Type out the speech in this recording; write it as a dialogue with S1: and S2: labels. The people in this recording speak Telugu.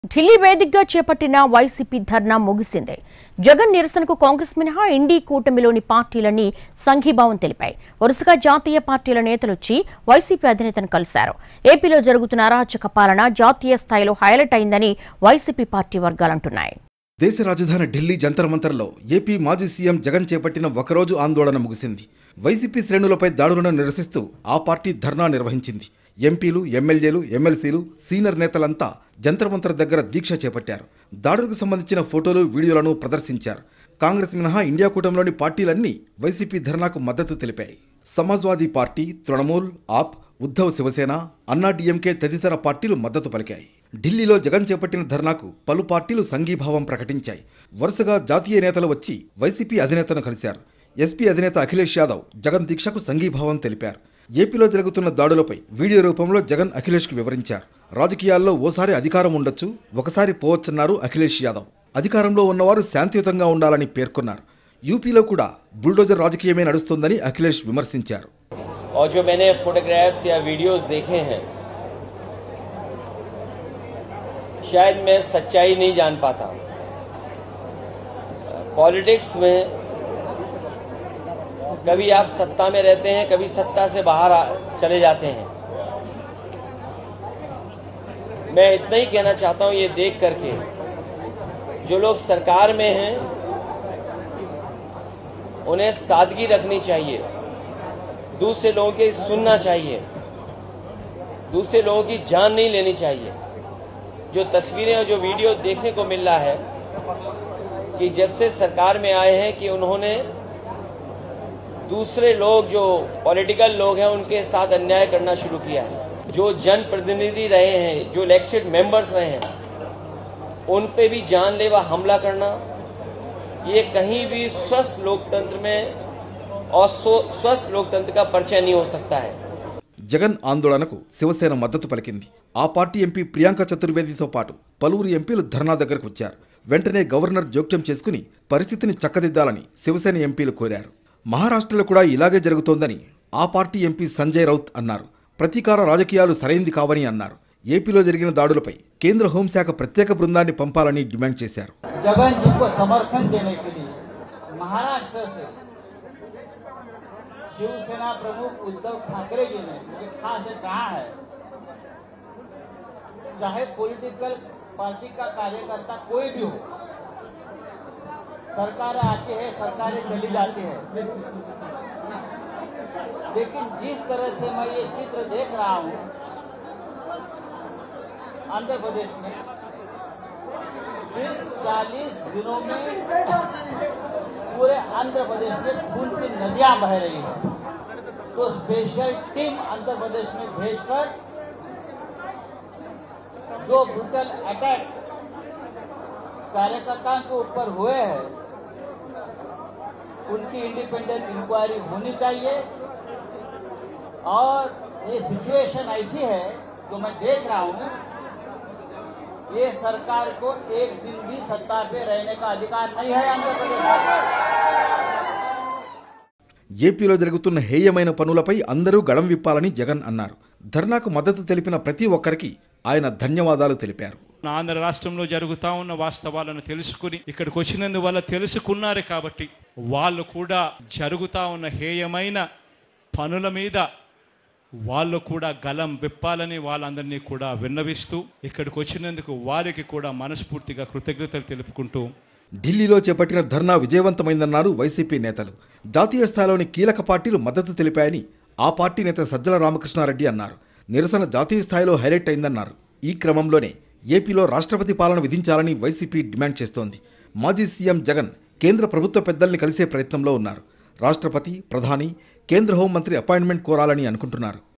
S1: ఢిల్లీ వేదికగా చేపట్టిన వైసీపీ ధర్నా ముగిసింది. జగన్ నిరసనకు కాంగ్రెస్ మినహా ఇండీ కూటమిలోని పార్టీలన్నీ సంఘీభావం తెలిపాయి. వరుసగా జాతీయ పార్టీల నేతలొచ్చి వైసీపీ అధినేతను కలిశారు. ఏపీలో జరుగుతున్న అరాచక పాలన జాతీయ స్థాయిలో హైలైట్ అయిందని వైసీపీ పార్టీ వర్గాలంటున్నాయి.
S2: దేశ రాజధాని ఢిల్లీ జంతర్ మంతర్లో ఏపీ మాజీ సీఎం జగన్ చేపట్టిన ఒకరోజు ఆందోళన ముగిసింది. వైసీపీ శ్రేణులపై దాడులను నిరసిస్తూ ఆ పార్టీ ధర్నా నిర్వహించింది. ఎంపీలు, ఎమ్మెల్యేలు, ఎమ్మెల్సీలు, సీనియర్ నేతలంతా జంతర్ మంతర్ దగ్గర దీక్ష చేపట్టారు. దాడులకు సంబంధించిన ఫోటోలు, వీడియోలను ప్రదర్శించారు. కాంగ్రెస్ మినహా ఇండియా కూటమిలోని పార్టీలన్నీ వైసీపీ ధర్నాకు మద్దతు తెలిపాయి. సమాజ్వాదీ పార్టీ, తృణమూల్, ఆప్, ఉద్ధవ్ శివసేన, అన్నా డీఎంకే తదితర పార్టీలు మద్దతు పలికాయి. ఢిల్లీలో జగన్ చేపట్టిన ధర్నాకు పలు పార్టీలు సంఘీభావం ప్రకటించాయి. వరుసగా జాతీయ నేతలు వచ్చి వైసీపీ అధినేతను కలిశారు. ఎస్పీ అధినేత అఖిలేష్ యాదవ్ జగన్ దీక్షకు సంఘీభావం తెలిపారు. ఏపీలో జరుగుతున్న దాడులపై వీడియో రూపంలో జగన్ అఖిలేష్కు వివరించారు. రాజకీయాల్లో ఓసారి అధికారం ఉండొచ్చు, ఒకసారి పోవచ్చన్నారు అఖిలేష్ యాదవ్. అధికారంలో ఉన్నవారు శాంతియుతంగా ఉండాలని పేర్కొన్నారు. యూపీలో కూడా బుల్డోజర్ రాజకీయమే నడుస్తోందని అఖిలేష్ విమర్శించారు.
S3: और जो मैंने फोटोग्राफ्स या वीडियोस देखे हैं, शायद मैं सच्चाई नहीं जान पाता. पॉलिटिक्स में कभी आप सत्ता में रहते हैं, कभी सत्ता से बाहर चले जाते हैं. मैं इतना ही कहना चाहता हूं, ये देख करके जो लोग सरकार में हैं उन्हें सादगी रखनी चाहिए, दूसरे लोगों की सुनना चाहिए, दूसरे लोगों की जान नहीं लेनी चाहिए. जो तस्वीरें और जो वीडियो देखने को मिल रहा है कि जब से सरकार में आए हैं कि उन्होंने दूसरे लोग जो पॉलिटिकल लोग हैं उनके साथ अन्याय करना शुरू किया है. जो जनप्रतिनिधि रहे हैं, जो इलेक्टेड मेंबर्स रहे हैं, उन पे भी जानलेवा हमला करना, ये कहीं भी स्वस्थ लोकतंत्र में और स्वस्थ लोकतंत्र का परिचय नहीं हो सकता है.
S2: జగన్ ఆందోళనకు శివసేన మద్దతు పలికింది. ఆ పార్టీ ఎంపీ ప్రియాంక చతుర్వేదితో పాటు పలువురు ఎంపీలు ధర్నా దగ్గరకు వచ్చారు. వెంటనే గవర్నర్ జోక్యం చేసుకుని పరిస్థితిని చక్కదిద్దాలని శివసేన ఎంపీలు కోరారు. మహారాష్ట్రలో కూడా ఇలాగే జరుగుతోందని ఆ పార్టీ ఎంపీ సంజయ్ రౌత్ అన్నారు. ప్రతీకార రాజకీయాలు సరైంది కావని అన్నారు. ఏపీలో జరిగిన దాడులపై కేంద్ర హోంశాఖ ప్రత్యేక బృందాన్ని పంపాలని డిమాండ్ చేశారు.
S4: जगन जी को समर्थन देने के लिए महाराष्ट्र से शिवसेना प्रमुख उद्धव ठाकरे जी ने, मुझे खास कहा है, चाहे पॉलिटिकल पार्टी का कार्यकर्ता कोई भी हो, सरकार आती है, सरकारें चली जाती है, लेकिन जिस तरह से मैं ये चित्र देख रहा हूं आंध्र प्रदेश में, सिर्फ 40 दिनों में पूरे आंध्र प्रदेश में खून की नदियां बह रही है. तो स्पेशल टीम आंध्र प्रदेश में भेजकर जो ब्रूटल अटैक कार्यकर्ताओं के ऊपर हुए हैं उनकी इंडिपेंडेंट इंक्वायरी होनी चाहिए. और ये सिचुएशन ऐसी है जो मैं देख रहा हूं, ये सरकार को एक दिन भी सत्ता पे रहने का अधिकार नहीं है आंध्र प्रदेश.
S2: ఏపీలో జరుగుతున్న హేయమైన పనులపై అందరూ గళం విప్పాలని జగన్ అన్నారు. ధర్నాకు మద్దతు తెలిపిన ప్రతి ఒక్కరికి ఆయన ధన్యవాదాలు తెలిపారు.
S5: ఆంధ్ర రాష్ట్రంలో జరుగుతూ ఉన్న వాస్తవాలను తెలుసుకుని ఇక్కడికి వచ్చినందువల్ల తెలుసుకున్నారు కాబట్టి వాళ్ళు కూడా జరుగుతూ ఉన్న హేయమైన పనుల మీద వాళ్ళు కూడా గలం విప్పాలని వాళ్ళందరినీ కూడా విన్నవిస్తూ ఇక్కడికి వచ్చినందుకు వారికి కూడా మనస్ఫూర్తిగా కృతజ్ఞతలు తెలుపుకుంటూ
S2: ఢిల్లీలో చేపట్టిన ధర్నా విజయవంతమైందన్నారు వైసీపీ నేతలు. జాతీయ స్థాయిలోని కీలక పార్టీలు మద్దతు తెలిపాయని ఆ పార్టీ నేత సజ్జల రామకృష్ణారెడ్డి అన్నారు. నిరసన జాతీయ స్థాయిలో హైలైట్ అయిందన్నారు. ఈ క్రమంలోనే ఏపీలో రాష్ట్రపతి పాలన విధించాలని వైసీపీ డిమాండ్ చేస్తోంది. మాజీ సీఎం జగన్ కేంద్ర ప్రభుత్వ పెద్దల్ని కలిసే ప్రయత్నంలో ఉన్నారు. రాష్ట్రపతి, ప్రధాని, కేంద్ర హోంమంత్రి అపాయింట్మెంట్ కోరాలని అనుకుంటున్నారు.